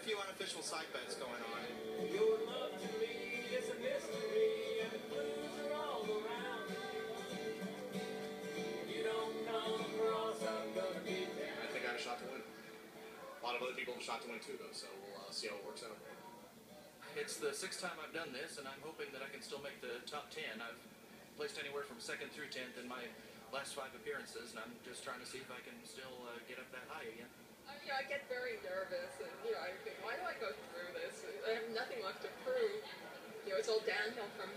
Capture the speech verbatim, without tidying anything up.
few unofficial side bets going on. Your love to me is a mystery, and the clues are all around. You don't come across, I'm gonna be down. I think I have a shot to win. A lot of other people have a shot to win too, though, so we'll uh, see how it works out. It's the sixth time I've done this, and I'm hoping that I can still make the top ten. I've placed anywhere from second through tenth in my last five appearances, and I'm just trying to see if I can still uh, get up that high again. Uh, you know, I get very nervous, and you know, I think, why do I go through this? I have nothing left to prove. You know, it's all downhill from